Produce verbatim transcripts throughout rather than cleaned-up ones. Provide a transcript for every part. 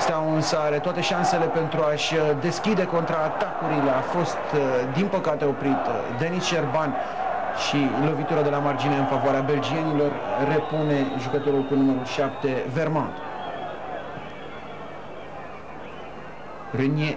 Steaua însă are toate șansele pentru a-și deschide contraatacurile. A fost, din păcate, oprit Denis Șerban și lovitura de la margine în favoarea belgienilor repune jucătorul cu numărul șapte, Vermont. Renier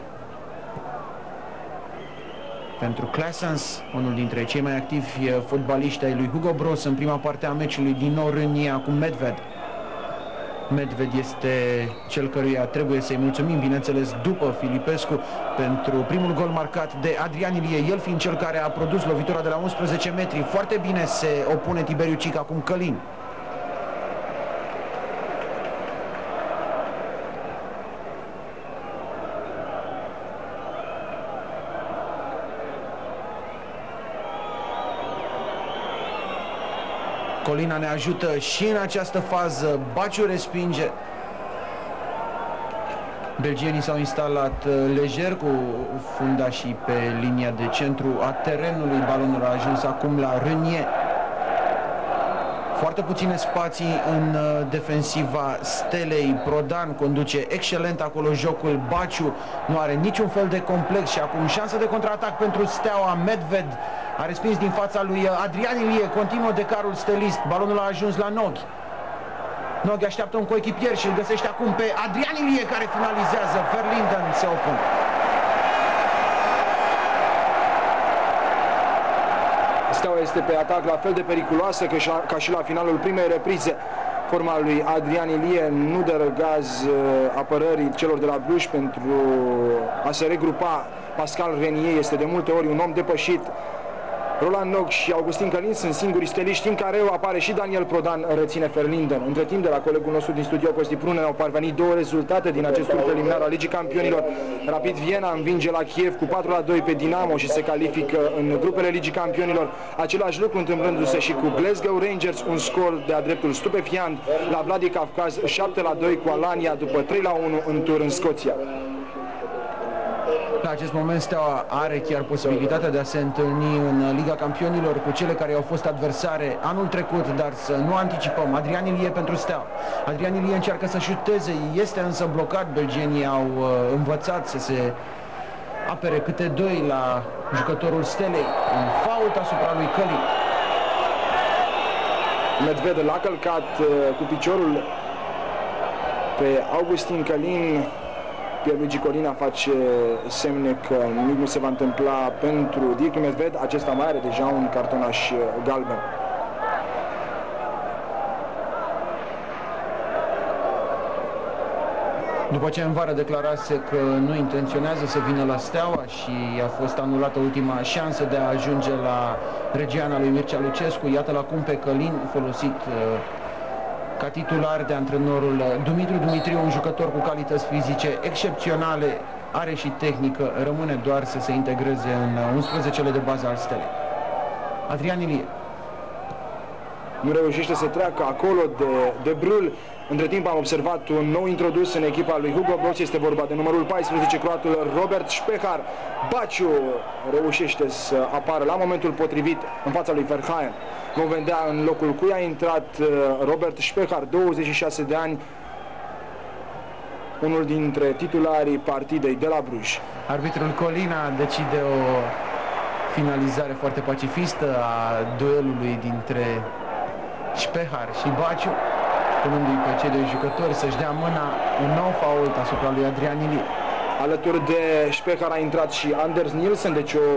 pentru Claessens, unul dintre cei mai activi fotbaliști ai lui Hugo Broos în prima parte a meciului. Din nou Renier, acum Medved. Medved este cel căruia trebuie să-i mulțumim, bineînțeles, după Filipescu, pentru primul gol marcat de Adrian Ilie, el fiind cel care a produs lovitura de la unsprezece metri. Foarte bine se opune Tiberiu Cic, acum Călin. Colina ne ajută și în această fază. Baciu respinge. Belgienii s-au instalat lejer cu fundașii pe linia de centru a terenului. Balonul a ajuns acum la Renier. Foarte puține spații în defensiva Stelei. Prodan conduce excelent acolo jocul. Baciu nu are niciun fel de complex și acum șansă de contraatac pentru Steaua. Medved a respins din fața lui Adrian Ilie, continuă decarul stelist, balonul a ajuns la Noghi. Noghi așteaptă un coechipier și îl găsește acum pe Adrian Ilie, care finalizează. Verlinden se opune. Steaua este pe atac la fel de periculoasă ca și la finalul primei reprize. Forma lui Adrian Ilie nu dă răgaz apărării celor de la Bruj pentru a se regrupa. Pascal Renier este de multe ori un om depășit. Roland Nog și Augustin Călin sunt singurii steliști. În care apare și Daniel Prodan, reține Verlinden. Între timp, de la colegul nostru din studio, Costi Prunen, au parvenit două rezultate din acest tur preliminar al Ligii Campionilor. Rapid Viena învinge la Kiev cu patru la doi pe Dinamo și se califică în grupele Ligii Campionilor. Același lucru întâmplându-se și cu Glasgow Rangers, un scor de-a dreptul stupefiant la Vladikavkaz, șapte la doi cu Alania după trei la unu în tur în Scoția. La acest moment Steaua are chiar posibilitatea de a se întâlni în Liga Campionilor cu cele care au fost adversare anul trecut, dar să nu anticipăm. Adrian Ilie pentru Steaua. Adrian Ilie încearcă să șuteze, este însă blocat. Belgenii au uh, învățat să se apere câte doi la jucătorul Stelei. Un fault asupra lui Călin. Medved l-a călcat uh, cu piciorul pe Augustin Călin. Pierluigi Colina face semne că nimic nu se va întâmpla pentru Dirk Medved. Acesta mai are deja un cartonaș galben. După ce în vară declarase că nu intenționează să vină la Steaua și a fost anulată ultima șansă de a ajunge la Regiana lui Mircea Lucescu, iată-l acum pe Călin, folosit ca titular de antrenorul Dumitru Dumitriu, un jucător cu calități fizice excepționale, are și tehnică, rămâne doar să se integreze în unsprezecele de bază al Stelei. Adrian Ilie. Nu reușește să treacă acolo de, de Brâl. Între timp am observat un nou introdus în echipa lui Hugo Broos, este vorba de numărul paisprezece, croatul Robert Spehar. Baciu reușește să apară la momentul potrivit în fața lui Verhaen. Vom vedea în locul cui a intrat Robert Spehar, douăzeci și șase de ani, unul dintre titularii partidei de la Bruj. Arbitrul Colina decide o finalizare foarte pacifistă a duelului dintre Spehar și Baciu, punându-i pe cei doi jucători să-și dea mâna. Un nou fault asupra lui Adrian Ilie. Alături de Spehar a intrat și Anders Nielsen, deci o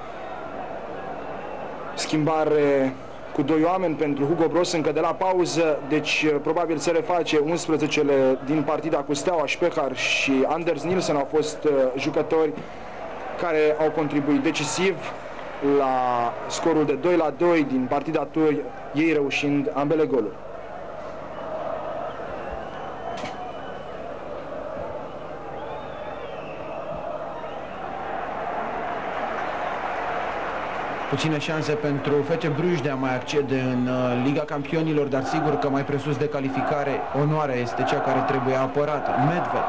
schimbare cu doi oameni pentru Hugo Broos încă de la pauză, deci probabil se reface unsprezecele din partida cu Steaua. Spehar și Anders Nielsen au fost jucători care au contribuit decisiv la scorul de doi la doi din partida tur, ei reușind ambele goluri. Puține șanse pentru F C Bruj de a mai accede în Liga Campionilor, dar sigur că mai presus de calificare, onoarea este cea care trebuie apărată. Medved.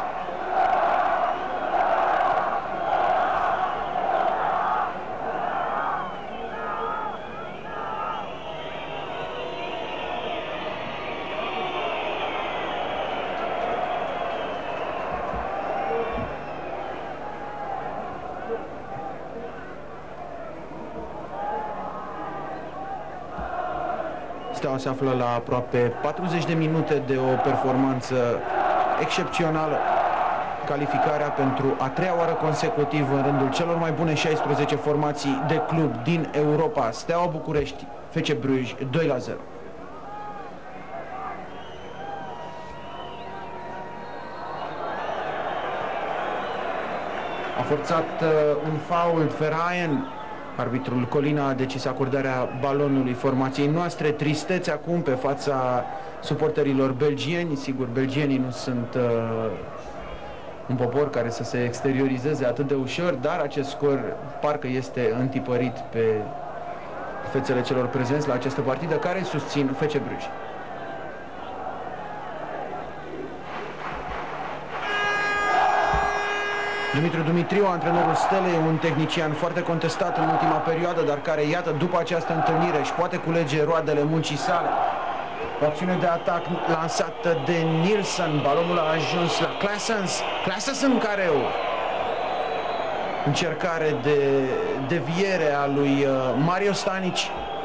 Steaua se află la aproape patruzeci de minute de o performanță excepțională. Calificarea pentru a treia oară consecutiv în rândul celor mai bune șaisprezece formații de club din Europa. Steaua București, F C Bruj, doi la zero. A forțat uh, un foul Verheyen. Arbitrul Colina a decis acordarea balonului formației noastre. Tristețe acum pe fața suporterilor belgieni. Sigur, belgienii nu sunt uh, un popor care să se exteriorizeze atât de ușor, dar acest scor parcă este întipărit pe fețele celor prezenți la această partidă, care susțin F C Bruj. Dumitru Dumitriu, antrenorul Stelei, un tehnician foarte contestat în ultima perioadă, dar care, iată, după această întâlnire își poate culege roadele muncii sale. O acțiune de atac lansată de Nilsson, balonul a ajuns la Claessens. Claessens care o încercare de deviere a lui Mario Stanic.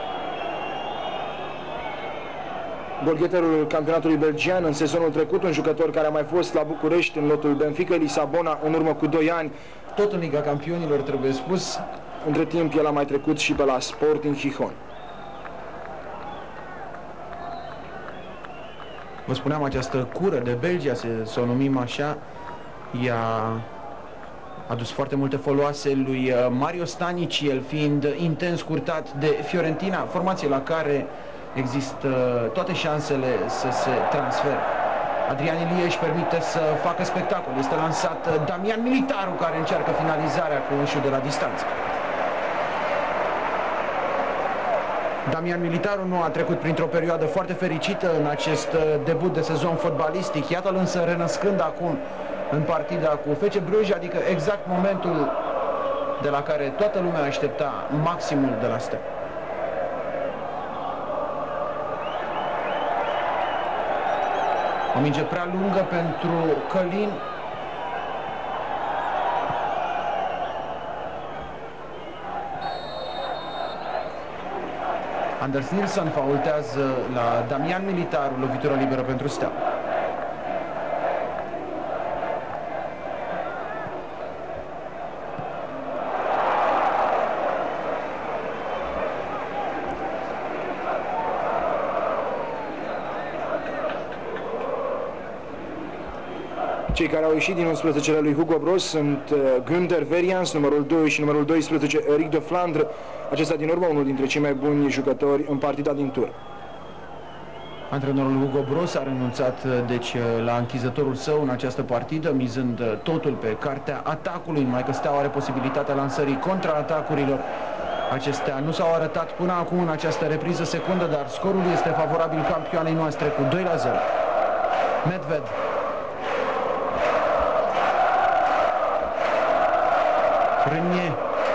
Golgheterul campionatului belgian în sezonul trecut, un jucător care a mai fost la București în lotul Benfica Lisabona în urmă cu doi ani. Tot în Liga Campionilor, trebuie spus. Între timp, el a mai trecut și pe la Sporting Gijón. Vă spuneam, această cură de Belgia, să, să o numim așa, i-a adus foarte multe foloase lui Mario Stanic, el fiind intens curtat de Fiorentina, formație la care există toate șansele să se transfere. Adrian Ilie își permite să facă spectacol. Este lansat Damian Militaru, care încearcă finalizarea cu un șut de la distanță. Damian Militaru nu a trecut printr-o perioadă foarte fericită în acest debut de sezon fotbalistic. Iată-l însă renăscând acum în partida cu F C Bruj, adică exact momentul de la care toată lumea aștepta maximul de la Steaua. O minge prea lungă pentru Călin. Anders Nilsson faultează la Damian Militaru, lovitură liberă pentru Steaua. Cei care au ieșit din unsprezecele lui Hugo Broos sunt uh, Günther Verians, numărul doi, și numărul doisprezece, Eric de Flandre. Acesta din urmă, unul dintre cei mai buni jucători în partida din tur. Antrenorul Hugo Broos a renunțat deci la închizătorul său în această partidă, mizând totul pe cartea atacului, numai că Steaua are posibilitatea lansării contraatacurilor. Acestea nu s-au arătat până acum în această repriză secundă, dar scorul este favorabil campioanei noastre cu doi la zero. Medved. Renier.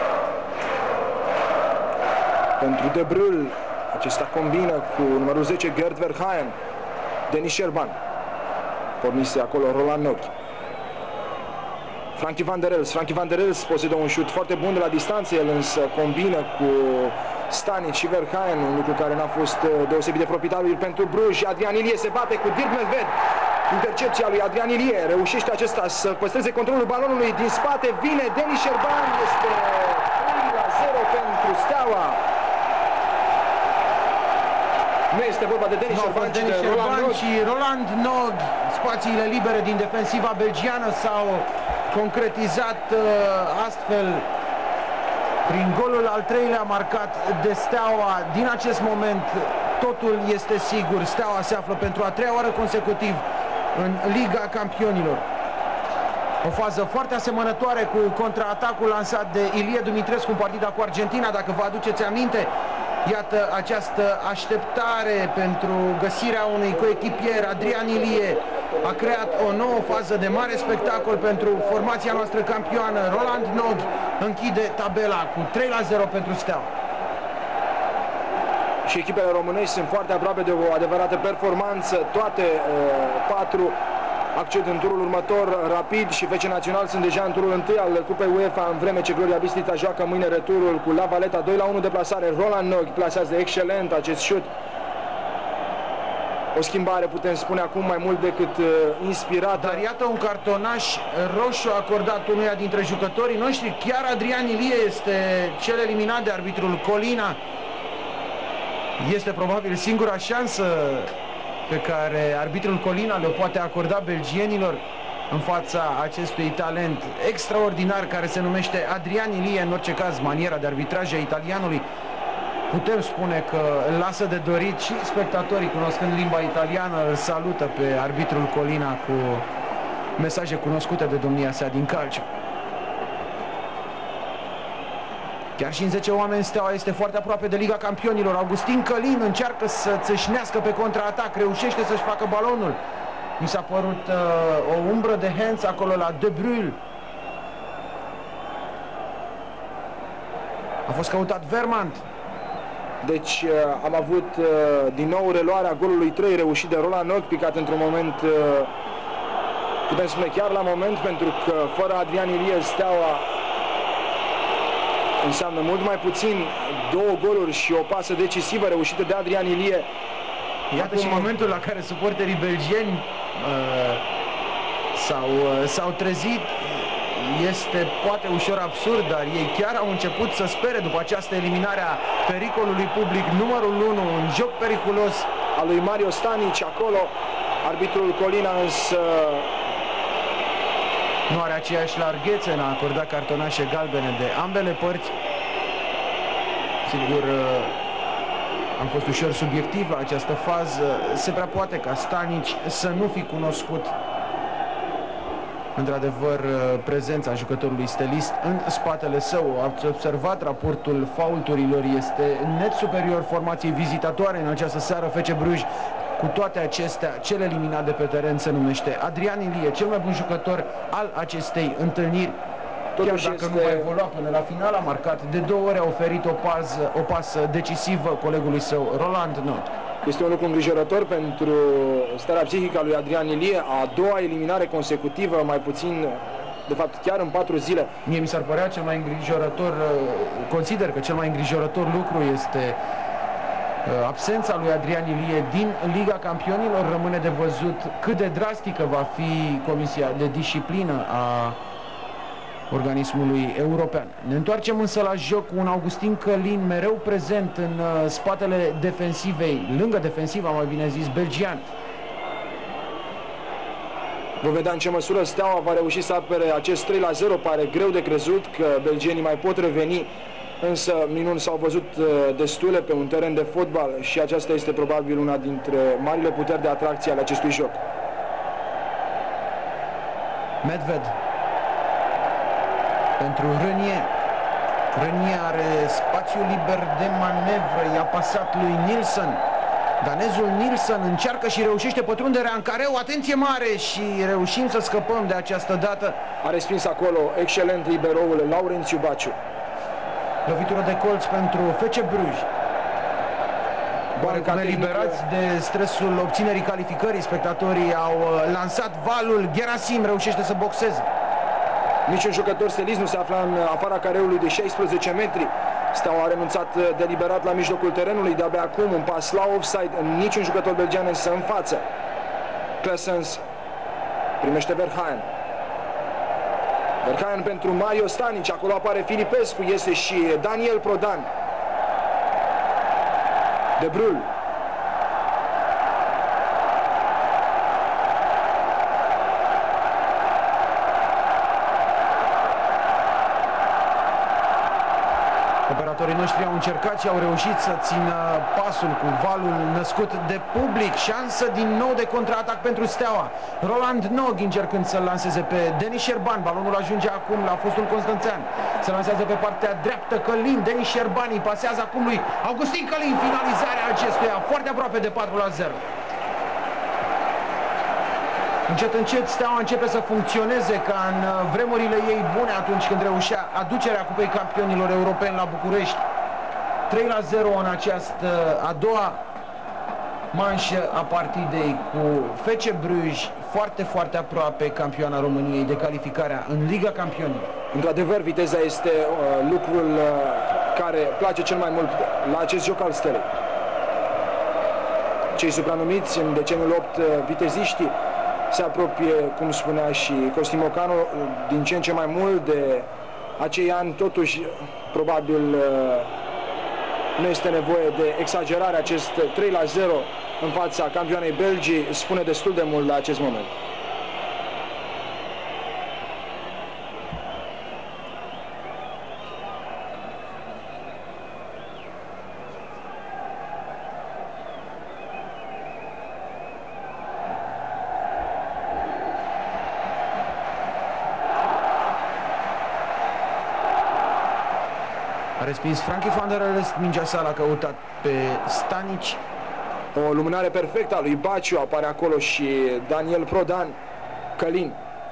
Pentru De Bruyne, acesta combină cu numărul zece, Gerd Verheyen. Denis Sherban. Pornise acolo Roland Noghi. Frankie van der Els. Frankie van der Els posedă un șut foarte bun de la distanță, el însă combină cu Stanic și Verheyen, un lucru care n-a fost deosebit de profitabil pentru Bruj. Adrian Ilie se bate cu Dirk Medved. Intercepția lui Adrian Ilie, reușește acesta să păstreze controlul balonului din spate, vine Denis Sherban, este trei la zero pentru Steaua. Nu este vorba de Denis Sherban, ci de Roland Noghi. Și Roland Noghi. Spațiile libere din defensiva belgiană s-au concretizat uh, astfel prin golul al treilea marcat de Steaua. Din acest moment totul este sigur. Steaua se află pentru a treia oară consecutiv în Liga Campionilor. O fază foarte asemănătoare cu contraatacul lansat de Ilie Dumitrescu în partida cu Argentina, dacă vă aduceți aminte. Iată această așteptare pentru găsirea unui coechipier. Adrian Ilie a creat o nouă fază de mare spectacol pentru formația noastră campioană. Roland Noghi închide tabela cu trei la zero pentru Steaua. Și echipele românești sunt foarte aproape de o adevărată performanță. Toate uh, patru acced în turul următor. Rapid și F C Național sunt deja în turul întâi al Cupei UEFA, în vreme ce Gloria Bistrița joacă mâine returul cu La Valeta. Doi la unu de plasare. Roland Noghi plasează excelent acest șut o schimbare, putem spune acum, mai mult decât uh, inspirată. Dar iată un cartonaș roșu acordat unuia dintre jucătorii noștri. Chiar Adrian Ilie este cel eliminat de arbitrul Colina. Este probabil singura șansă pe care arbitrul Colina le poate acorda belgienilor în fața acestui talent extraordinar care se numește Adrian Ilie. În orice caz, maniera de arbitraj a italianului putem spune că lasă de dorit și spectatorii, cunoscând limba italiană, îl salută pe arbitrul Colina cu mesaje cunoscute de domnia sa din calcio. Chiar și în zece oameni Steaua este foarte aproape de Liga Campionilor. Augustin Călin încearcă să țâșnească pe contraatac, reușește să-și facă balonul. Mi s-a părut uh, o umbră de hands acolo la De Bruyne. A fost căutat Vermand. Deci uh, am avut uh, din nou reluarea golului trei reușit de Roland Nog, picat într-un moment, uh, putem spune chiar la moment, pentru că fără Adrian Ilie Steaua înseamnă mult mai puțin. Două goluri și o pasă decisivă reușită de Adrian Ilie. Iată Acum... și momentul la care suporterii belgieni uh, s-au uh, trezit. Este poate ușor absurd, dar ei chiar au început să spere după această eliminare a pericolului public numărul unu, un joc periculos al lui Mario Stanic acolo. Arbitrul Colina însă nu are aceeași larghețe în a acorda cartonașe galbene de ambele părți. Sigur, am fost ușor subiectiv la această fază. Se prea poate ca Stanic să nu fi cunoscut într-adevăr prezența jucătorului stelist în spatele său. Ați observat, raportul faulturilor este net superior formației vizitatoare în această seară. F C Bruj, cu toate acestea, cel eliminat de pe teren se numește Adrian Ilie, cel mai bun jucător al acestei întâlniri. Chiar dacă este... nu va evolua până la final, a marcat de două ori, a oferit o pasă, o pasă decisivă colegului său, Roland Nog. Este un lucru îngrijorător pentru starea psihică a lui Adrian Ilie, a doua eliminare consecutivă, mai puțin, de fapt chiar în patru zile. Mie mi s-ar părea cel mai îngrijorător, consider că cel mai îngrijorător lucru este absența lui Adrian Ilie din Liga Campionilor. Rămâne de văzut cât de drastică va fi Comisia de Disciplină a organismului european. Ne întoarcem însă la joc cu un Augustin Călin mereu prezent în uh, spatele defensivei, lângă defensiva, mai bine zis, belgian. Vom vedea în ce măsură Steaua va reuși să apere acest trei la zero. Pare greu de crezut că belgienii mai pot reveni, însă minuni s-au văzut uh, destule pe un teren de fotbal și aceasta este probabil una dintre marile puteri de atracție ale acestui joc. Medved pentru Renier. Renier are spațiu liber de manevră, i-a pasat lui Nilsson. Danezul Nilsson încearcă și reușește pătrunderea în careu, atenție mare, și reușim să scăpăm de această dată. A respins acolo excelent liberoul Laurențiu Baciu. Lovitură de colț pentru F C Bruj. Oarecum eliberați de stresul obținerii calificării, spectatorii au lansat valul. Gerasim reușește să boxeze. Niciun jucător stelist nu se afla în afara careului de șaisprezece metri. Steaua a renunțat deliberat la mijlocul terenului. De-abia acum un pas la offside. Niciun jucător belgian însă în față. Klessens primește Verhaen. Verhaen pentru Mario Stanic. Acolo apare Filipescu. Este și Daniel Prodan. De Bruyne. Operatorii noștri au încercat și au reușit să țină pasul cu valul născut de public. Șansă din nou de contraatac pentru Steaua. Roland Nog încercând să-l lanseze pe Denis Șerban. Balonul ajunge acum la fostul Constanțean. Se lansează pe partea dreaptă Călin. Denis Șerban îi pasează acum lui Augustin Călin. Finalizarea acestuia foarte aproape de patru la zero. Încet, încet Steaua începe să funcționeze ca în vremurile ei bune, atunci când reușea aducerea Cupei Campionilor Europeni la București. trei la zero în această a doua manșă a partidei, cu F C Bruj foarte, foarte aproape, campioana României, de calificarea în Liga Campionilor. Într-adevăr, viteza este uh, lucrul uh, care place cel mai mult la acest joc al Stelei. cei supranumiți în deceniul opt viteziștii se apropie, cum spunea și Costi Mocanu, din ce în ce mai mult de acei ani. Totuși, probabil nu este nevoie de exagerare. Acest trei la zero în fața campioanei Belgii spune destul de mult la acest moment. A respins Frankie van der Elst, mingea sa l-a căutat pe Stanici. O luminare perfectă a lui Baciu, apare acolo și Daniel Prodan. Călin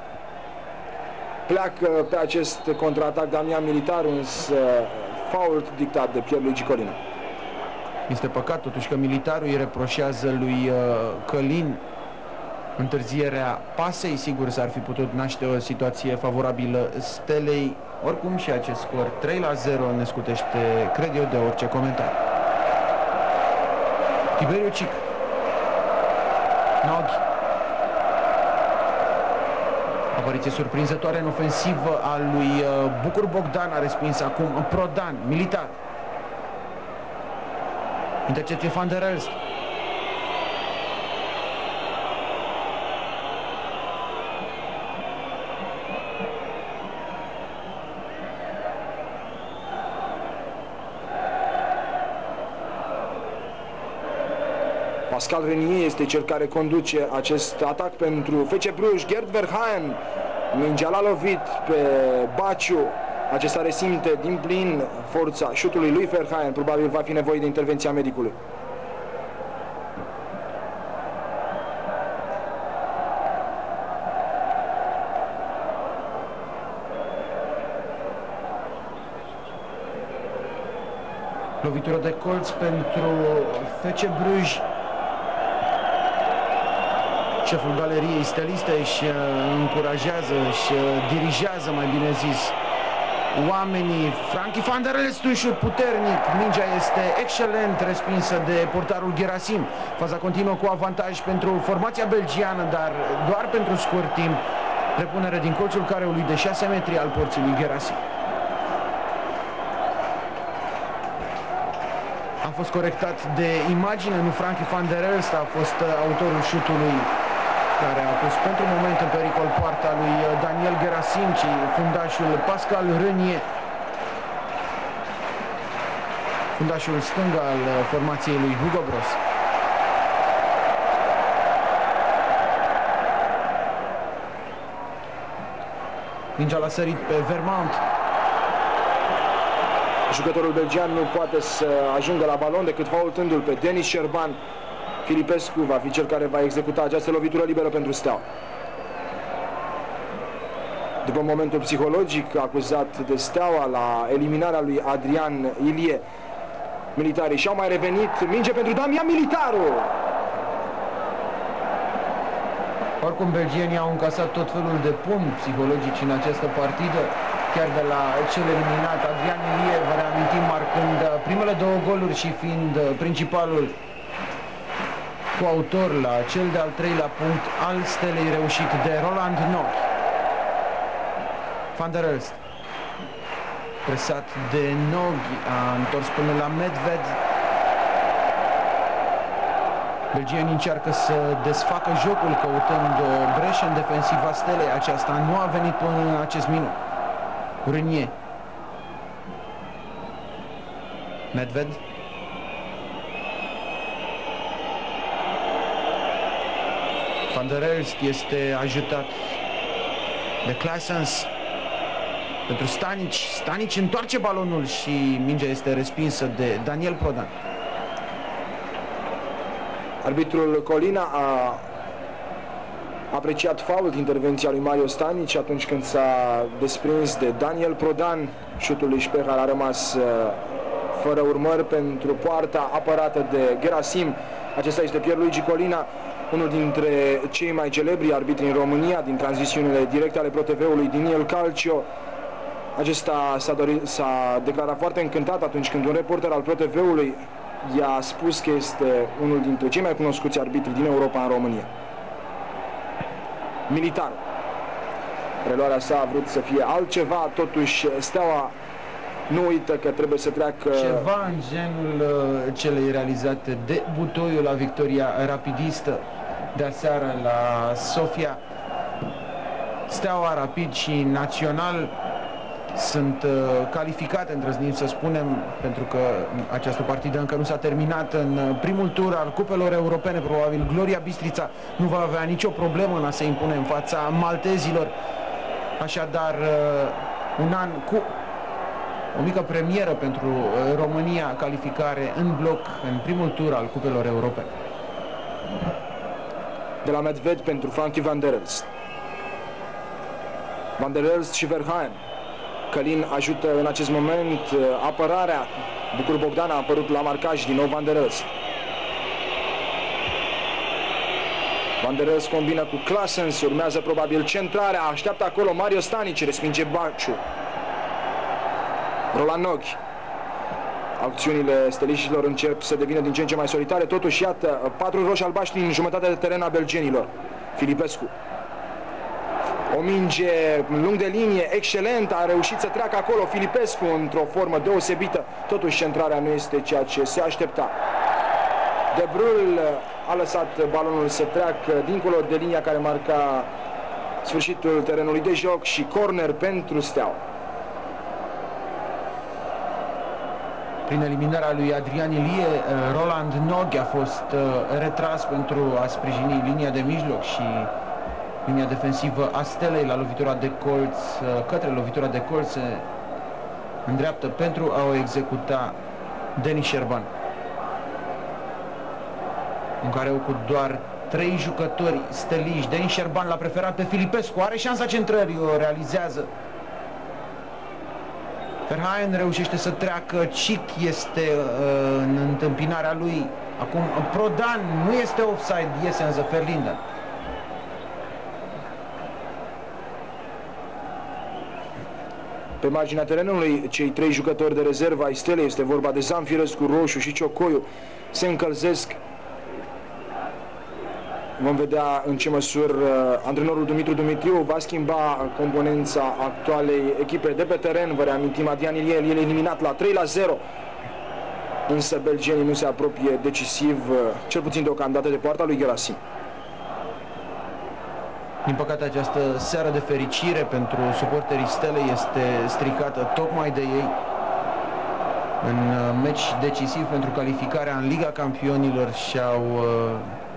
pleacă pe acest contraatac Damian Militaru, însă fault dictat de Pierluigi Colina. Este păcat totuși că Militaru îi reproșează lui Călin întârzierea pasei. Sigur s-ar fi putut naște o situație favorabilă Stelei. Oricum și acest scor trei la zero ne scutește, cred eu, de orice comentariu. Tiberiu Cic. Noghi. Apariție surprinzătoare în ofensivă a lui Bucur Bogdan, a respins acum Prodan. Militar. Intercepție Van der Elst. Pascal Renier este cel care conduce acest atac pentru F C Bruges. Gerd Verheyen, mingea l-a lovit pe Baciu. Acesta resimte din plin forța șutului lui Verheyen. Probabil va fi nevoie de intervenția medicului. Lovitură de colț pentru F C Bruges. Șeful galeriei steliste își încurajează, își dirigează, mai bine zis, oamenii. Frankie van der Elst, un șut puternic. Mingea este excelent respinsă de portarul Gerasim. Faza continuă cu avantaj pentru formația belgiană, dar doar pentru scurt timp. Repunere din colțul careului de șase metri al porții lui Gerasim. A fost corectat de imagine, nu Frankie van der Elst a fost autorul șutului care a pus pentru moment în pericol poarta lui Daniel Gerasim, ci fundașul Pascal Renier, fundașul stâng al formației lui Hugo Broos. Mingea l-a sărit pe Vermont. Jucătorul belgian nu poate să ajungă la balon decât faultându-l pe Denis Șerban. Filipescu va fi cel care va executa această lovitură liberă pentru Steaua. După momentul psihologic acuzat de Steaua la eliminarea lui Adrian Ilie, militarii și-au mai revenit. Minge pentru Damian Militaru. Oricum, belgienii au încasat tot felul de pumni psihologici în această partidă, chiar de la cel eliminat Adrian Ilie, vă reamintim, marcând primele două goluri și fiind principalul coautor la cel de-al treilea punct al Stelei reușit de Roland Noghi. Van der Elst, presat de Noghi, a întors până la Medved. Belgienii încearcă să desfacă jocul căutând o breșă în defensiva Stelei. Aceasta nu a venit până în acest minut. Renier. Medved. Van der Elst este ajutat de Claessens pentru Stanici. Stanici întoarce balonul și mingea este respinsă de Daniel Prodan. Arbitrul Colina a apreciat fault intervenția lui Mario Stanici atunci când s-a desprins de Daniel Prodan. Șutul lui Șpehar a rămas fără urmări pentru poarta apărată de Gerasim. Acesta este Pierluigi Colina, unul dintre cei mai celebri arbitri în România din transmisiunile directe ale Pro T V-ului din El Calcio. Acesta s-a declarat foarte încântat atunci când un reporter al Pro T V-ului i-a spus că este unul dintre cei mai cunoscuți arbitri din Europa în România. Militar. Reluarea sa a vrut să fie altceva, totuși Steaua nu uită că trebuie să treacă... Ceva în genul uh, celei realizate de Butoiu la victoria rapidistă de aseară la Sofia. Steaua, Rapid și Național sunt uh, calificate, îndrăznim să spunem, pentru că această partidă încă nu s-a terminat. În primul tur al cupelor europene, probabil Gloria Bistrița nu va avea nicio problemă în a se impune în fața maltezilor. Așadar, uh, un an cu o mică premieră pentru uh, România, calificare în bloc în primul tur al cupelor europene. De la Medved pentru Frankie Van der Elst. Van der Elst și Verheyen. Călin ajută în acest moment apărarea. Bucur Bogdan a apărut la marcaj, din nou Van der Elst. Van der Elst combină cu Claessens, urmează probabil centrarea, așteaptă acolo Mario Stanic, respinge Baciu. Roland Nochi. Acțiunile steliștilor încep să devină din ce în ce mai solitare, totuși iată patru roși albaștri în jumătatea de teren a belgenilor. Filipescu. O minge lung de linie, excelent, a reușit să treacă acolo Filipescu într-o formă deosebită, totuși centrarea nu este ceea ce se aștepta. De Bruyne a lăsat balonul să treacă dincolo de linia care marca sfârșitul terenului de joc și corner pentru Steaua. Prin eliminarea lui Adrian Ilie, Roland Nochi a fost retras pentru a sprijini linia de mijloc și linia defensivă a Stelei. La lovitura de colț, către lovitura de colț se îndreaptă pentru a o executa Denis Șerban. În care cu doar trei jucători steliși, Denis Șerban l-a preferat pe Filipescu, are șansa centrării, o realizează. Verheyen reușește să treacă, Cic este uh, în întâmpinarea lui. Acum Prodan, nu este offside, iese însă Ferlinden. Pe marginea terenului, cei trei jucători de rezervă ai Stelei, este vorba de Zamfirescu, Roșu și Ciocoiu, se încălzesc. Vom vedea în ce măsură antrenorul Dumitru Dumitriu va schimba componența actualei echipe de pe teren. Vă reamintim, Adrian Ilie, el e eliminat la trei la zero, însă belgenii nu se apropie decisiv, cel puțin deocamdată, de poarta lui Gerasim. Din păcate, această seară de fericire pentru suporterii Stelei este stricată tocmai de ei. În meci decisiv pentru calificarea în Liga Campionilor și-au uh,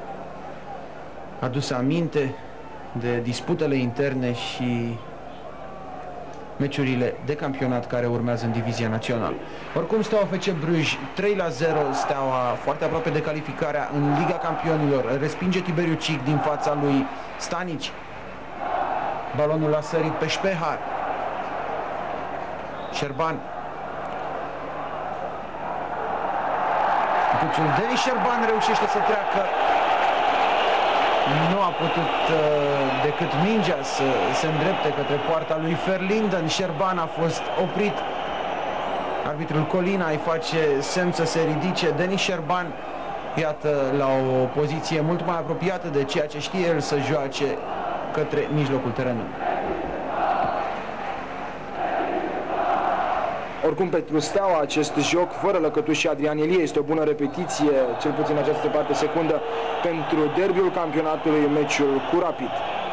adus aminte de disputele interne și meciurile de campionat care urmează în divizia națională. Oricum, Steaua F C Bruj trei la zero, Steaua foarte aproape de calificarea în Liga Campionilor, respinge Tiberiu Cic din fața lui Stanic. Balonul a sărit pe Șpehar. Șerban. Tuțul Denis Șerban reușește să treacă. Nu a putut uh, decât mingea să se îndrepte către poarta lui Ferlinden. Șerban a fost oprit. Arbitrul Colina îi face semn să se ridice. Denis Șerban, iată, la o poziție mult mai apropiată de ceea ce știe el să joace, către mijlocul terenului. Oricum, pentru Steaua, acest joc fără Lăcătuș și Adrian Ilie este o bună repetiție, cel puțin în această parte secundă, pentru derbiul campionatului, meciul cu Rapid.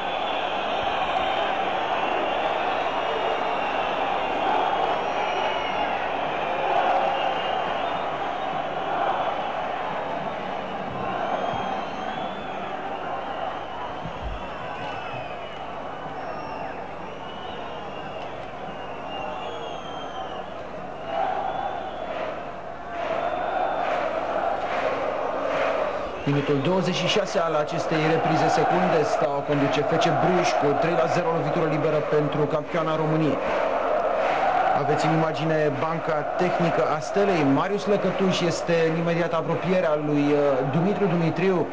Minutul douăzeci și șase al acestei reprize secunde, Steaua conduce F C Bruj cu trei la zero, lovitură liberă pentru campioana României. Aveți în imagine banca tehnică a Stelei. Marius Lăcătuș este în imediată apropiere a lui Dumitru Dumitriu.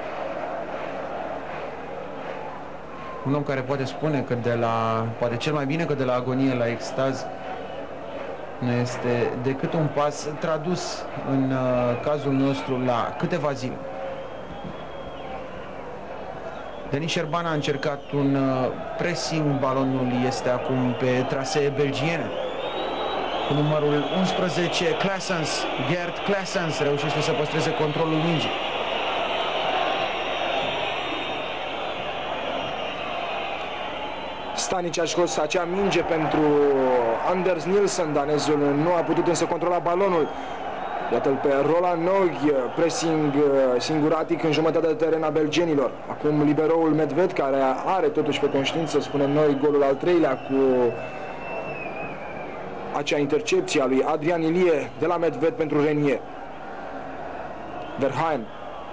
Un om care poate spune că de la, poate cel mai bine că de la agonie la extaz. Nu este decât un pas tradus în uh, cazul nostru la câteva zile. Denis Șerban a încercat un uh, pressing, balonul este acum pe trasee belgiene. Cu numărul unsprezece, Claessens, Gert Claessens reușește să păstreze controlul mingii. Stanic a scos acea minge pentru Anders Nielsen, danezul nu a putut însă controla balonul. Iată-l pe Roland Nog, pressing singuratic în jumătatea de teren a belgenilor. Acum liberoul Medved, care are totuși pe conștiință, spunem noi, golul al treilea cu acea intercepție a lui Adrian Ilie de la Medved pentru Renier. Verheyen,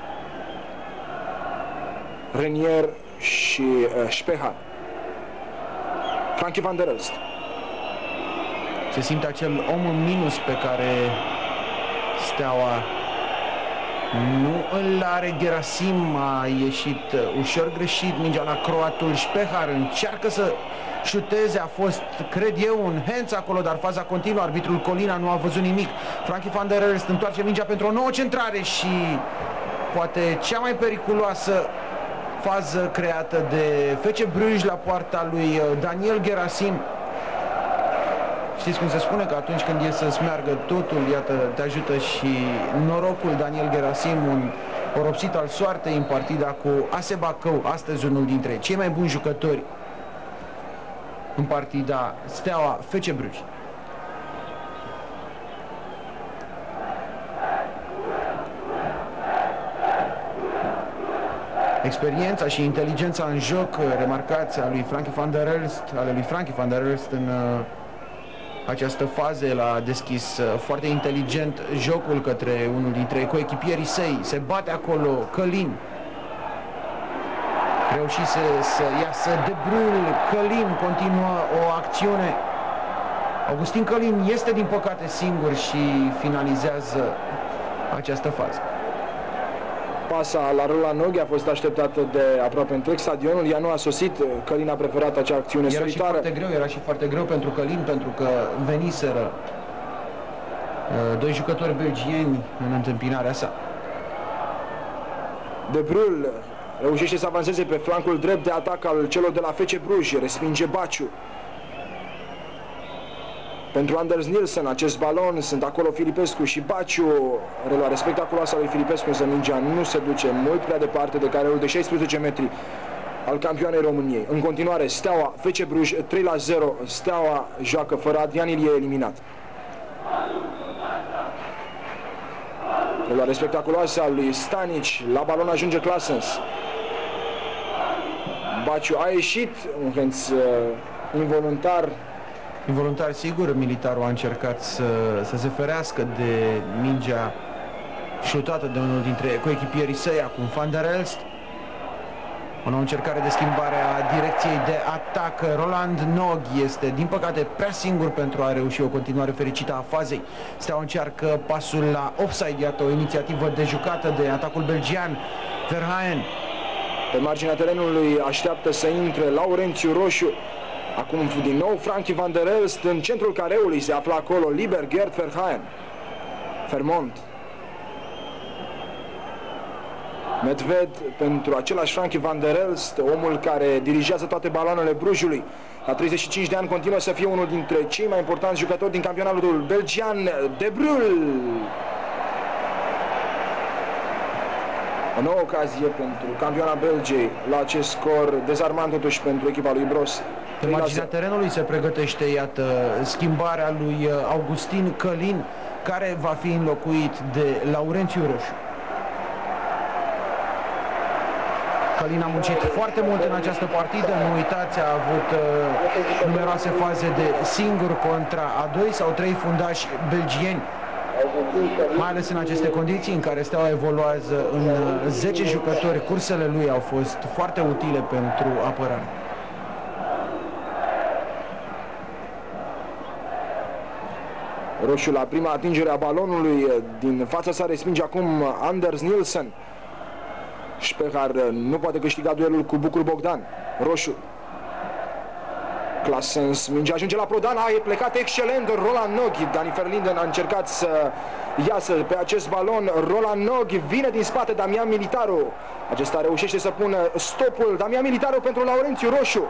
Renier și uh, Speha. Frankie van der Elst. Se simte acel om în minus pe care Steaua nu îl are. Gerasim a ieșit ușor greșit, mingea la croatul Spehar, încearcă să șuteze, a fost, cred eu, un hands acolo, dar faza continuă, arbitrul Colina nu a văzut nimic. Frankie van der Elst întoarce mingea pentru o nouă centrare și poate cea mai periculoasă fază creată de F C Bruges la poarta lui Daniel Gerasim. Știți cum se spune că atunci când e să-ți meargă totul, iată, te ajută și norocul. Daniel Gerasim, un oropsit al soartei în partida cu A S Bacău, astăzi unul dintre cei mai buni jucători în partida Steaua F C Bruges. Experiența și inteligența în joc remarcați a lui Frankie van der Elst, ale lui Frankie van der Elst în uh, această fază. l-a deschis uh, foarte inteligent jocul către unul dintre coechipierii săi. Se bate acolo Călin. Reușise să iasă De Bruyne. Călin continuă o acțiune. Augustin Călin este din păcate singur și finalizează această fază. Pasa la Roland Nog a fost așteptată de aproape întreg stadionul, ea nu a sosit, Călin a preferat acea acțiune era solitară. Și foarte greu, era și foarte greu pentru Călin, pentru că veniseră uh, doi jucători belgieni în întâmpinarea sa. De Bruyne reușește să avanseze pe flancul drept de atac al celor de la F C Bruges, respinge Baciu. Pentru Anders Nielsen, acest balon, sunt acolo Filipescu și Baciu. Reluare spectaculoasă a lui Filipescu, însă mingea nu se duce mult prea departe de careul de șaisprezece metri al campioanei României. În continuare, Steaua F C Bruges trei la zero. Steaua joacă fără Adrian Ilie, eliminat. Reluare spectaculoasă a lui Stanic. La balon ajunge Claessens. Baciu a ieșit, un hands uh, involuntar. Involuntar, sigur, militarul a încercat să, să se ferească de mingea șutată de unul dintre coechipierii săi, acum Van der Elst. O nouă încercare de schimbare a direcției de atac. Roland Nog este, din păcate, prea singur pentru a reuși o continuare fericită a fazei. Steaua încearcă pasul la offside, iată o inițiativă de jucată de atacul belgian. Verheyen. Pe marginea terenului așteaptă să intre Laurențiu Roșu. Acum din nou Frankie van der Elst în centrul careului, se află acolo liber Gert Verheyen. Vermont. Medved pentru același Frankie van der Elst, omul care dirigează toate baloanele Brujului. La treizeci și cinci de ani continuă să fie unul dintre cei mai importanți jucători din campionatul belgian. De Bruyne. O nouă ocazie pentru campioana Belgiei la acest scor dezarmant totuși pentru echipa lui Bros. Pe marginea terenului se pregătește, iată, schimbarea lui Augustin Călin, care va fi înlocuit de Laurențiu Roșu. Călin a muncit foarte mult în această partidă, nu uitați, a avut uh, numeroase faze de singur contra a doi sau trei fundași belgieni, mai ales în aceste condiții în care Steaua evoluează în zece jucători. Cursele lui au fost foarte utile pentru apărare. Roșu la prima atingere a balonului, din fața sa respinge acum Anders Nielsen. Spehar nu poate câștiga duelul cu Bucur Bogdan. Roșu. Claessens, mingea ajunge la Prodan, a, e plecat excelent Roland Noghi. Dani Verlinden a încercat să iasă pe acest balon. Roland Noghi vine din spate Damian Militaru. Acesta reușește să pună stopul. Damian Militaru pentru Laurențiu Roșu.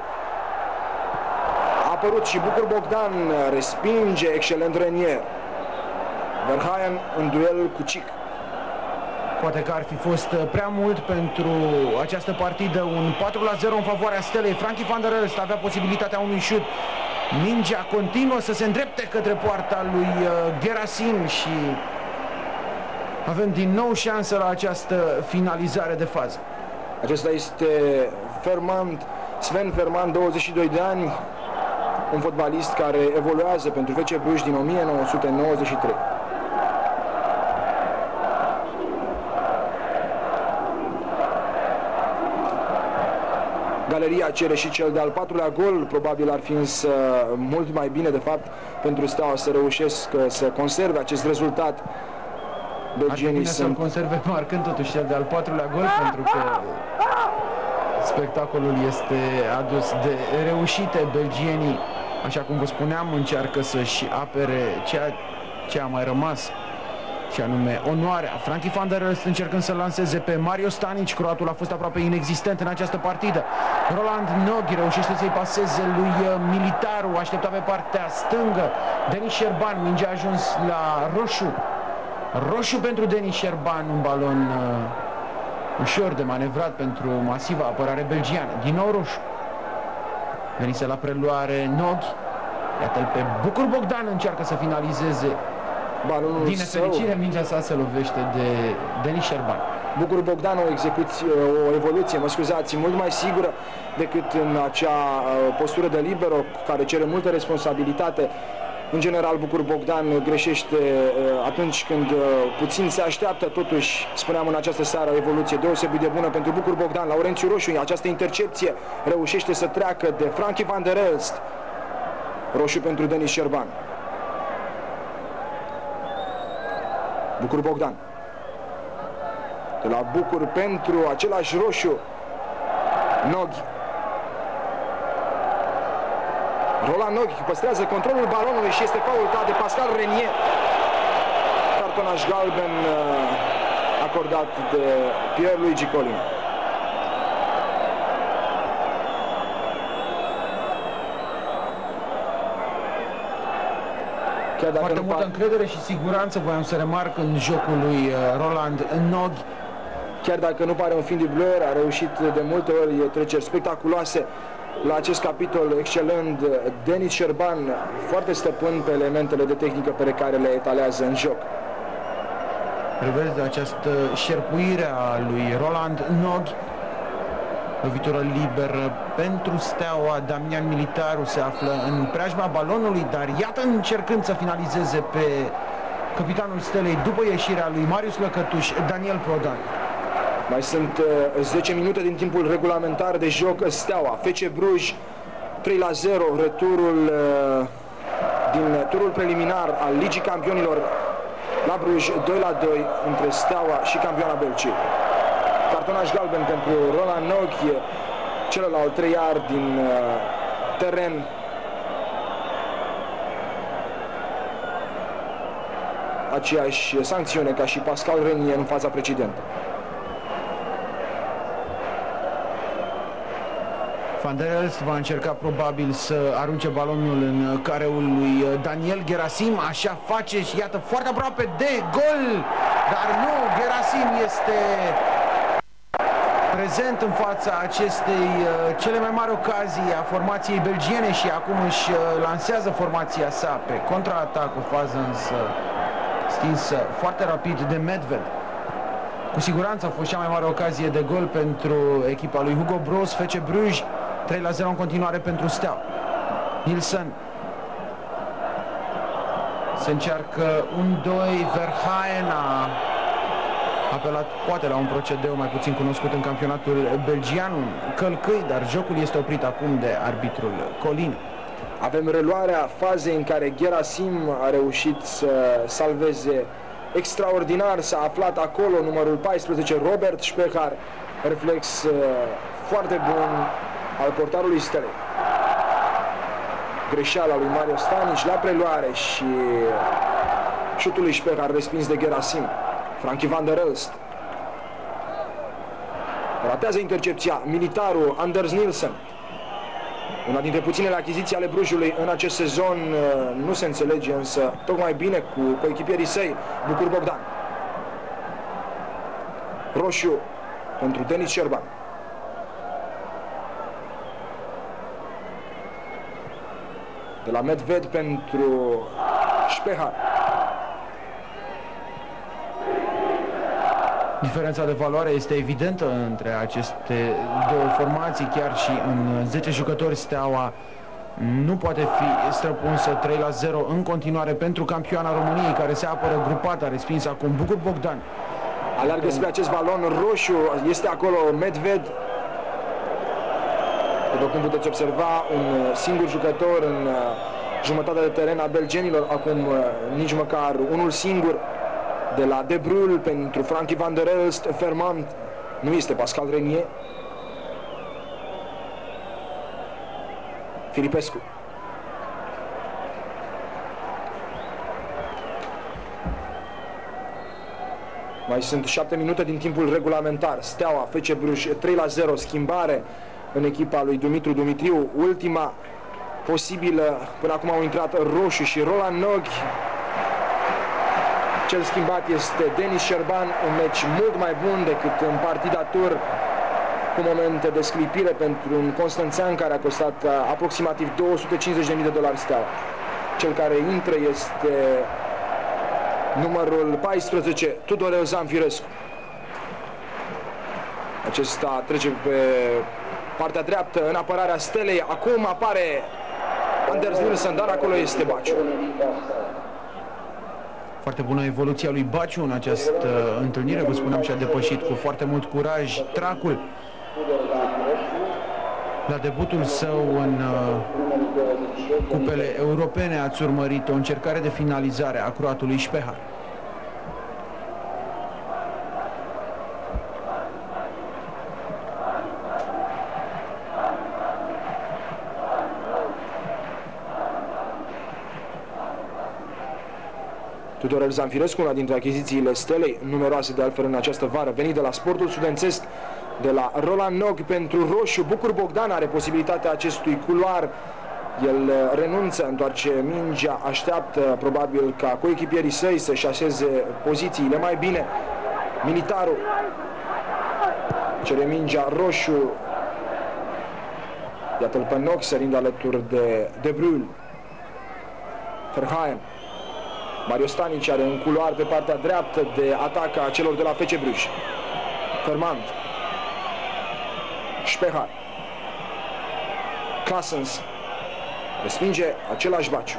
A apărut și Bucur Bogdan, respinge excelent Renier. Verhaen în duel cu Cic. Poate că ar fi fost prea mult pentru această partidă. Un patru la zero în favoarea Stelei. Frankie van der Elst avea posibilitatea unui șut. Mingea continuă să se îndrepte către poarta lui Gerasim și avem din nou șansă la această finalizare de fază. Acesta este Fermand, Sven Fermand, douăzeci și doi de ani, un fotbalist care evoluează pentru F C Bruj din o mie nouă sute nouăzeci și trei. Galeria cere și cel de-al patrulea gol, probabil ar fi însă mult mai bine, de fapt, pentru Steaua să reușesc să conserve acest rezultat. Belgienii ar fi bine să-l conserve marcând totuși cel de-al patrulea gol, pentru că spectacolul este adus de reușite. Belgienii, așa cum vă spuneam, încearcă să-și apere ceea ce a mai rămas, și anume onoarea. Frankie van der Elst încercând să lanseze pe Mario Stanic. Croatul a fost aproape inexistent în această partidă. Roland Noghi reușește să-i paseze lui Militaru, aștepta pe partea stângă Denis Șerban, mingea a ajuns la Roșu. Roșu pentru Denis Șerban, un balon uh, ușor de manevrat pentru masiva apărare belgiană. Din nou Roșu. Venise la preluare Noghi. Iată-l pe Bucur Bogdan, încearcă să finalizeze. Balonul din nefericire, mingea sa se lovește de Denis Șerban. Bucur Bogdan, o, execuție, o evoluție, mă scuzați, mult mai sigură decât în acea postură de libero, care cere multă responsabilitate. În general, Bucur Bogdan greșește atunci când puțin se așteaptă. Totuși, spuneam în această seară, o evoluție deosebit de bună pentru Bucur Bogdan. Laurențiu Roșu, această intercepție, reușește să treacă de Frankie van der Elst. Roșu pentru Denis Șerban. Bucur Bogdan. De la Bucur pentru același Roșu. Noghi. Roland Noghi păstrează controlul balonului și este faultat de Pascal Renier. Cartonaș galben acordat de Pierluigi Collin. Foarte multă încredere și siguranță, voiam să remarc, în jocul lui Roland Noghi. Chiar dacă nu pare un film de blur, a reușit de multe ori treceri spectaculoase la acest capitol, excelent Denis Șerban, foarte stăpân pe elementele de tehnică pe care le etalează în joc. Revezi această șerpuire a lui Roland Noghi. Lovitură liberă pentru Steaua. Damian Militaru se află în preajma balonului, dar iată încercând să finalizeze pe capitanul Stelei după ieșirea lui Marius Lăcătuș, Daniel Prodan. Mai sunt uh, zece minute din timpul regulamentar de joc. Steaua, F C Bruj trei la zero, returul uh, din turul preliminar al Ligii Campionilor la Bruj, doi la doi între Steaua și campioana Belgiei. Cartonaș galben pentru Roland Noghi, celălalt treiar din uh, teren. Aceeași sancțiune ca și Pascal Renier în faza precedentă. Van der Elst va încerca probabil să arunce balonul în careul lui Daniel Gerasim. Așa face și iată foarte aproape de gol, dar nu, Gerasim este prezent în fața acestei cele mai mari ocazii a formației belgiene și acum își lansează formația sa pe contraatac, o fază însă stinsă foarte rapid de Medved. Cu siguranță a fost cea mai mare ocazie de gol pentru echipa lui Hugo Broos. F C Bruj trei la zero în continuare pentru Steaua. Nielsen. Se încearcă un doi. Verhaen a apelat poate la un procedeu mai puțin cunoscut în campionatul belgian, un călcâi, dar jocul este oprit acum de arbitrul Collin. Avem reluarea fazei în care Gerasim a reușit să salveze extraordinar, s-a aflat acolo numărul paisprezece, Robert Spechar, reflex uh, foarte bun al portarului Stelei. greșeala lui Mario Stanic la preluare și șutul lui Șpehar respins de Gerasim. Frankie van der Elst ratează intercepția. Militarul Anders Nielsen, una dintre puținele achiziții ale Brujului în acest sezon, nu se înțelege însă tocmai bine cu coechipierii săi. Bucur Bogdan. Roșu pentru Denis Șerban. De la Medved pentru Șpehar. Diferența de valoare este evidentă între aceste două formații, chiar și în zece jucători Steaua nu poate fi străpunsă. Trei la zero în continuare pentru campioana României, care se apără grupată, a respins acum Bucur Bogdan. Alergă spre acest balon roșu, este acolo Medved. După cum puteți observa, un singur jucător în jumătatea de teren a belgenilor, acum nici măcar unul singur. De la De Bruyne pentru Frankie van der Elst, Fermand, nu este Pascal Renier. Filipescu. Mai sunt șapte minute din timpul regulamentar. Steaua, F C Bruj, trei la zero, schimbare în echipa lui Dumitru Dumitriu. Ultima posibilă, până acum au intrat Roșu și Roland Noghi. Cel schimbat este Denis Șerban, un meci mult mai bun decât în partida tur, cu momente de sclipire pentru un constanțean care a costat aproximativ două sute cincizeci de mii de dolari Steaua. Cel care intră este numărul paisprezece, Tudorel Zanfirescu. Acesta trece pe partea dreaptă în apărarea Stelei. Acum apare Anders Nielsen, dar acolo este Baciu. Foarte bună evoluția lui Baciu în această întâlnire, vă spuneam, și a depășit cu foarte mult curaj tracul. La debutul său în cupele europene ați urmărit o încercare de finalizare a croatului Șpehar. Tudorel Zanfirescu, una dintre achizițiile Stelei, numeroase de altfel în această vară, venit de la Sportul Studențesc, de la Roland Noghi pentru Roșu. Bucur Bogdan are posibilitatea acestui culoar. El renunță, întoarce mingea, așteaptă probabil ca coechipierii săi să-și așeze pozițiile mai bine. Militarul cere mingea, Roșu. Iată-l pe Noghi sărind alături de De Bruyne. Verheyen. Mario Stanic are un culoar pe partea dreaptă de atac a celor de la F C Bruj. Fermand. Șpehar. Claessens. Respinge același Baciu.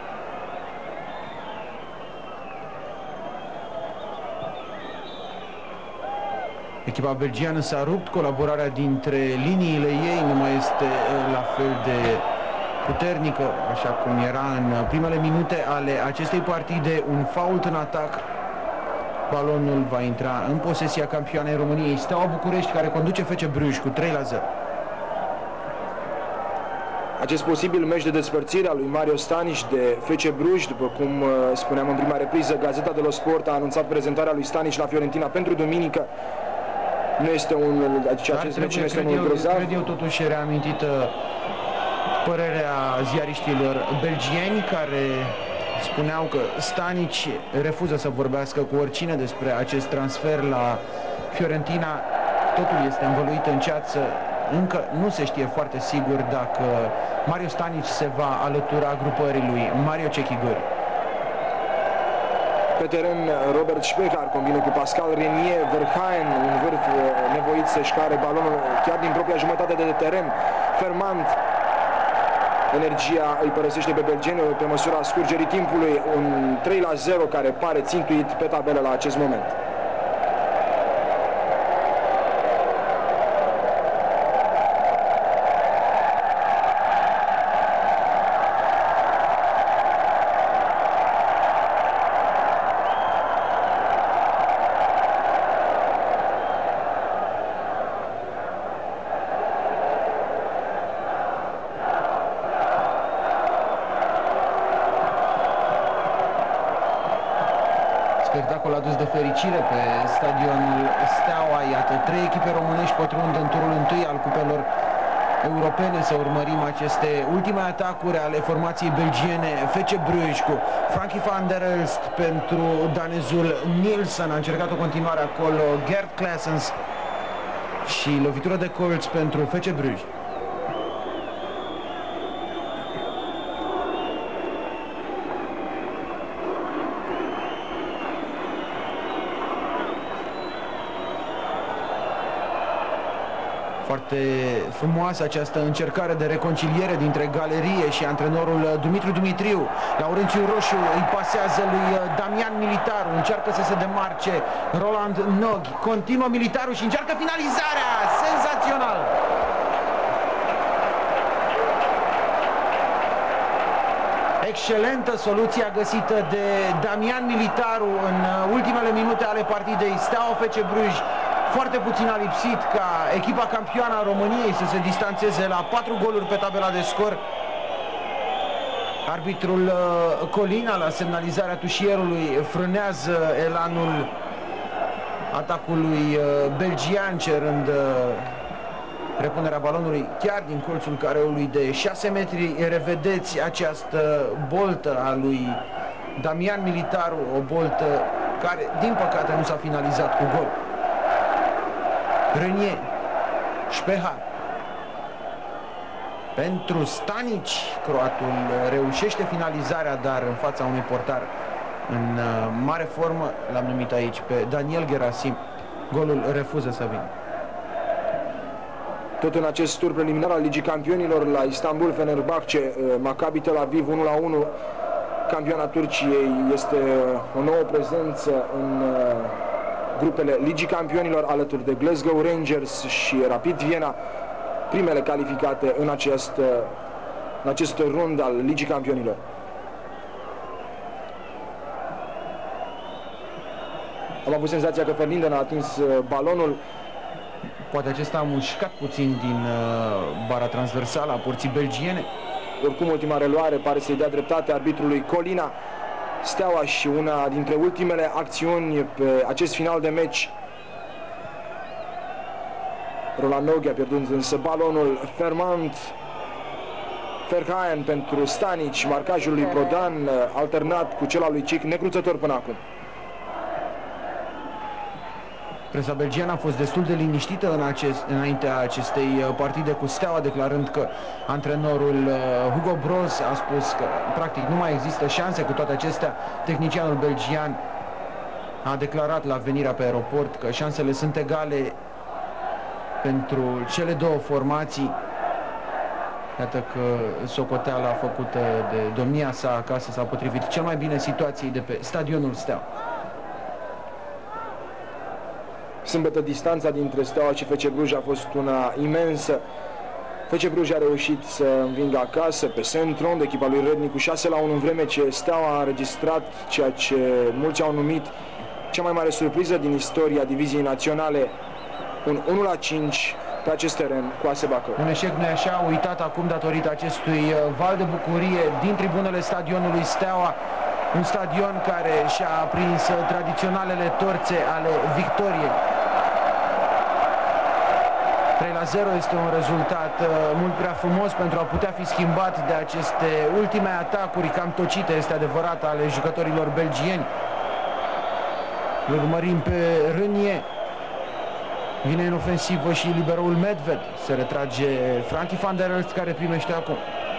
Echipa belgiană s-a rupt, colaborarea dintre liniile ei nu mai este la fel de puternică, așa cum era în primele minute ale acestei partide. Un fault în atac. Balonul va intra în posesia campioanei României, Steaua București, care conduce F C Bruj cu trei la zero. Acest posibil meci de despărțire a lui Mario Stanic de F C Bruj, după cum spuneam în prima repriză, Gazeta dello Sport a anunțat prezentarea lui Stanic la Fiorentina pentru duminică. Nu este un, adică acest meci nu este unul grozav. Cred eu totuși reamintită părerea ziariștilor belgieni, care spuneau că Stanic refuză să vorbească cu oricine despre acest transfer la Fiorentina. Totul este învăluit în ceață. Încă nu se știe foarte sigur dacă Mario Stanic se va alătura grupării lui Mario Cechigori. Pe teren, Robert Șpehar combină cu Pascal Renier. Verheyen, un vârf nevoit să-și care balonul chiar din propria jumătate de teren. Fermand. Energia îi părăsește pe belgeni pe măsura scurgerii timpului. Un trei la zero care pare țintuit pe tabelă la acest moment. spectacol adus de fericire pe stadionul Steaua. Iată, trei echipe românești pătrund în turul întâi al cupelor europene. Să urmărim aceste ultime atacuri ale formației belgiene F C Bruges cu Frankie van der Elst pentru danezul Nielsen. A încercat o continuare acolo Gerd Claessens și lovitură de colț pentru F C Bruges. Foarte frumoasă această încercare de reconciliere dintre galerie și antrenorul Dumitru Dumitriu. Laurențiu Roșu îi pasează lui Damian Militaru, încearcă să se demarce Roland Noghi, continuă Militaru și încearcă finalizarea, senzațional! Excelentă soluția găsită de Damian Militaru în ultimele minute ale partidei. Steaua F C Bruges foarte puțin a lipsit ca echipa campioană a României să se distanțeze la patru goluri pe tabela de scor. Arbitrul Colina, la semnalizarea tușierului, frânează elanul atacului belgian, cerând repunerea balonului chiar din colțul careului de șase metri. Revedeți această boltă a lui Damian Militaru, o boltă care, din păcate, nu s-a finalizat cu gol. Renier, Șpehar pentru Stanici, croatul reușește finalizarea, dar în fața unui portar în mare formă, l-am numit aici pe Daniel Gerasim, golul refuză să vină. Tot în acest tur preliminar al Ligii Campionilor, la Istanbul, Fenerbahce, Maccabi Tel Aviv unu la unu. Campioana Turciei este o nouă prezență în grupele Ligii Campionilor, alături de Glasgow Rangers și Rapid Viena, primele calificate în acest, în acest rund al Ligii Campionilor. Am avut senzația că Ferdinand a atins balonul. Poate acesta a mușcat puțin din bara transversală a porții belgiene. Oricum, ultima reluare pare să-i dea dreptate arbitrului Colina. Steaua și una dintre ultimele acțiuni pe acest final de meci. Roland Noghi a pierdut însă balonul. Fermant Ferhaen pentru Stanici, marcajul lui Prodan alternat cu cel al lui Cic, necruțător până acum. Presa belgiană a fost destul de liniștită în acest, înaintea acestei partide cu Steaua, declarând că antrenorul Hugo Broz a spus că practic nu mai există șanse. Cu toate acestea, tehnicianul belgian a declarat la venirea pe aeroport că șansele sunt egale pentru cele două formații. Iată că socoteala făcută de domnia sa acasă s-a potrivit cel mai bine situației de pe stadionul Steaua. Sâmbătă distanța dintre Steaua și F C Bruges a fost una imensă. F C Bruges a reușit să învingă acasă pe Saint-Trond echipa lui Rednic cu șase la unu, în vreme ce Steaua a înregistrat ceea ce mulți au numit cea mai mare surpriză din istoria diviziei naționale, un unu la cinci pe acest teren cu A S Bacău. Un eșec, nu-i așa, uitat acum datorită acestui val de bucurie din tribunele stadionului Steaua, un stadion care și-a aprins tradiționalele torțe ale victoriei. trei la zero este un rezultat uh, mult prea frumos pentru a putea fi schimbat de aceste ultime atacuri cam tocite, este adevărat, ale jucătorilor belgieni. Îl urmărim pe Renier. Vine în ofensivă și liberoul Medved. Se retrage Frankie van der Elst, care primește acum.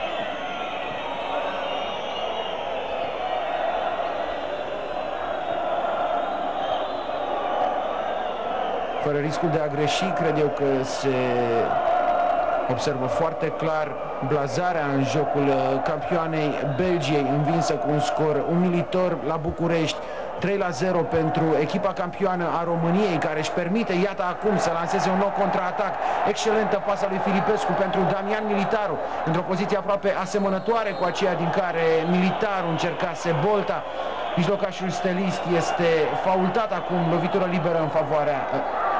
Fără riscul de a greși, cred eu că se observă foarte clar blazarea în jocul campioanei Belgiei, învinsă cu un scor umilitor la București. trei la zero pentru echipa campioană a României, care își permite, iată acum, să lanseze un nou contraatac. Excelentă pasa lui Filipescu pentru Damian Militaru, într-o poziție aproape asemănătoare cu aceea din care Militaru încercase bolta. Mijlocașul stelist este faultat acum, lovitură liberă în favoarea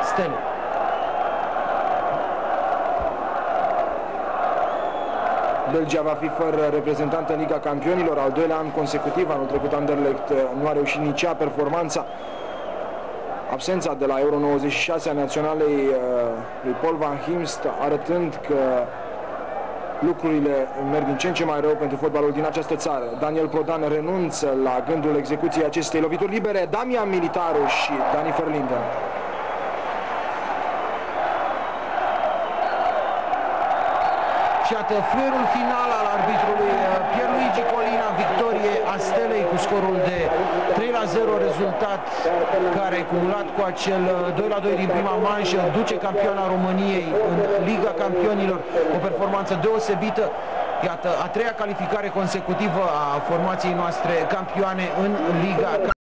Stelei. Belgia va fi fără reprezentant în Liga Campionilor, al doilea an consecutiv. Anul trecut Anderlecht nu a reușit nici ea performanța. Absența de la Euro nouăzeci și șase a naționalei lui Paul van Himst, arătând că lucrurile merg din ce în ce mai rău pentru fotbalul din această țară. Daniel Prodan renunță la gândul execuției acestei lovituri libere. Damian Militaru și Dani Verlinden. Și iată fluierul final al arbitrului Pierluigi Colina, victorie a Stelei cu scorul de trei la zero, rezultat care, cumulat cu acel doi la doi din prima manșă, duce campioana României în Liga Campionilor, o performanță deosebită. Iată, a treia calificare consecutivă a formației noastre campioane în Liga